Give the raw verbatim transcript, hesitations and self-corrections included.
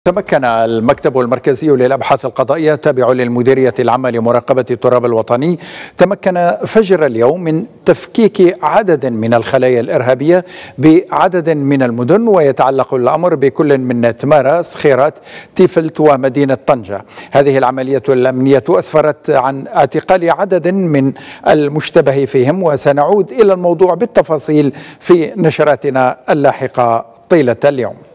تمكن المكتب المركزي للأبحاث القضائية التابع للمديرية العامة لمراقبة التراب الوطني تمكن فجر اليوم من تفكيك عدد من الخلايا الإرهابية بعدد من المدن، ويتعلق الأمر بكل من تمارا، صخيرات، تيفلت ومدينة طنجة. هذه العملية الأمنية أسفرت عن اعتقال عدد من المشتبه فيهم، وسنعود إلى الموضوع بالتفاصيل في نشراتنا اللاحقة طيلة اليوم.